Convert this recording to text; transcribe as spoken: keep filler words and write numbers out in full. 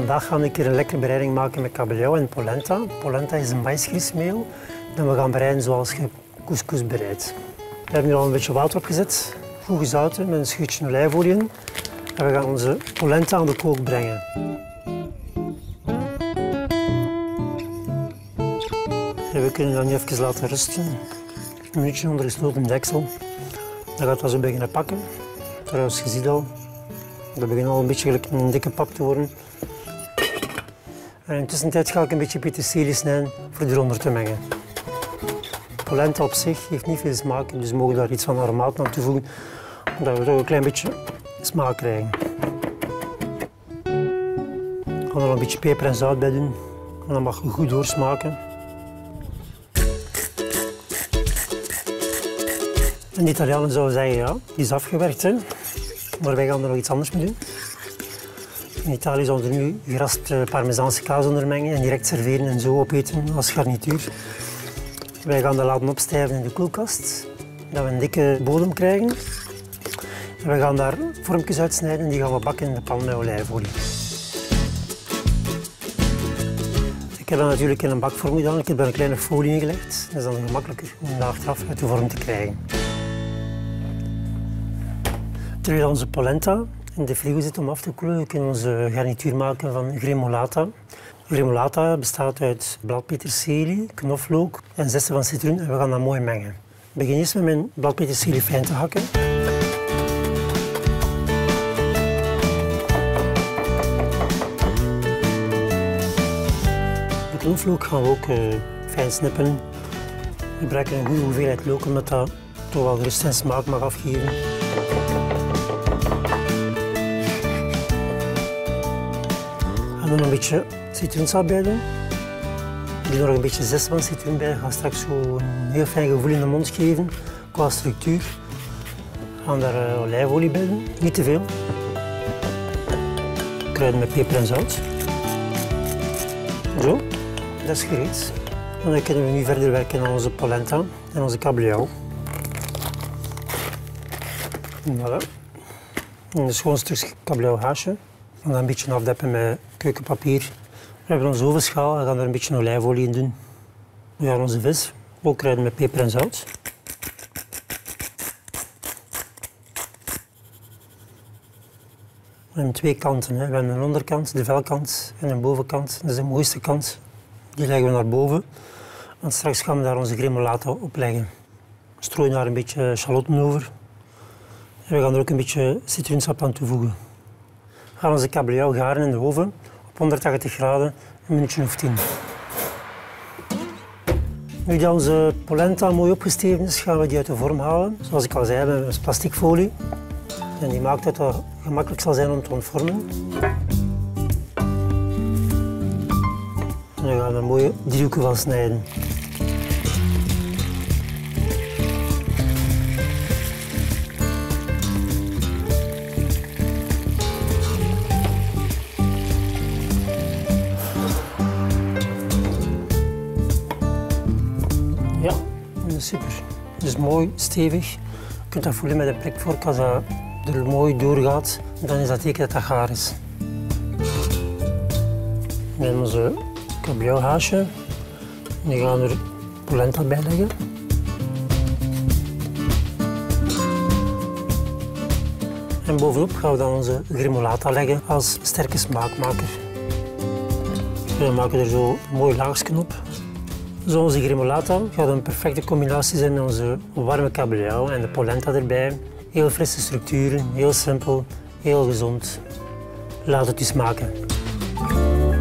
Vandaag gaan we een keer een lekkere bereiding maken met kabeljauw en polenta. Polenta is een maïsgrießmeel en we gaan bereiden zoals je couscous bereidt. We hebben hier al een beetje water opgezet, goed gezouten met een scheutje olijfolie in. En we gaan onze polenta aan de kook brengen. En we kunnen dat nu even laten rusten. Een minuutje onder gesloten deksel. Dan gaat dat zo beginnen pakken. Trouwens, je ziet al, dat begint al een beetje gelijk een dikke pap te worden. En in de tussentijd ga ik een beetje peterselie snijden voor eronder te mengen. Polenta op zich heeft niet veel smaak, dus we mogen daar iets van aromaat aan toevoegen, zodat we toch een klein beetje smaak krijgen. Ik ga er een beetje peper en zout bij doen, en dan mag je goed doorsmaken. En de Italianen zouden zeggen, ja, die is afgewerkt, hè. Maar wij gaan er nog iets anders mee doen. In Italië zouden we er nu geraspte parmezaanse kaas onder mengen en direct serveren en zo opeten als garnituur. Wij gaan dat laten opstijven in de koelkast, dat we een dikke bodem krijgen. En we gaan daar vormpjes uitsnijden en die gaan we bakken in de pan met olijfolie. Ik heb dat natuurlijk in een bakvorm gedaan. Ik heb daar een kleine folie in gelegd. Dat is dan gemakkelijker om dat achteraf uit de vorm te krijgen. Terwijl onze polenta in de frigo zit om af te koelen, kunnen we onze garnituur maken van gremolata. Gremolata bestaat uit bladpeterselie, knoflook en zessen van citroen en we gaan dat mooi mengen. Ik begin eerst met mijn bladpeterselie fijn te hakken. De knoflook gaan we ook uh, fijn snippelen. We gebruiken een goede hoeveelheid look omdat dat toch wel rust en smaak mag afgeven. En dan een beetje citroensap bij doen. Ik doe er nog een beetje zes van citroen bij. Ik ga straks zo een heel fijn gevoel in de mond geven qua structuur. We gaan daar uh, olijfolie bij doen, niet te veel. Kruiden met peper en zout. Zo, dat is gereed. En dan kunnen we nu verder werken aan onze polenta en onze kabeljauw. Voilà. Een schoon stukje kabeljauwhaasje. We gaan dat een beetje afdeppen met keukenpapier. We hebben onze ovenschaal en gaan er een beetje olijfolie in doen. We gaan onze vis ook kruiden met peper en zout. We hebben twee kanten. Hè. We hebben een onderkant, de velkant, en een bovenkant. Dat is de mooiste kant. Die leggen we naar boven. Want straks gaan we daar onze gremolata op leggen. We strooien daar een beetje shalotten over. En we gaan er ook een beetje citroensap aan toevoegen. We gaan onze kabeljauw garen in de oven op honderdtachtig graden, een minuutje of tien. Nu dat onze polenta mooi opgesteven is, gaan we die uit de vorm halen. Zoals ik al zei, we hebben een plasticfolie. En die maakt dat het gemakkelijk zal zijn om te ontvormen. En dan gaan we een mooie driehoeken van snijden. Ja, dat is super. Het is mooi, stevig. Je kunt dat voelen met een prikvork. Als dat er mooi doorgaat, dan is dat teken dat dat gaar is. We hebben onze kabeljauwhaasje. Nu gaan we er polenta bij leggen. En bovenop gaan we dan onze gremolata leggen als sterke smaakmaker. We maken er zo een mooi laagje op. Zo onze gremolata gaat een perfecte combinatie zijn met onze warme kabeljauw en de polenta erbij. Heel frisse structuren, heel simpel, heel gezond. Laat het u smaken.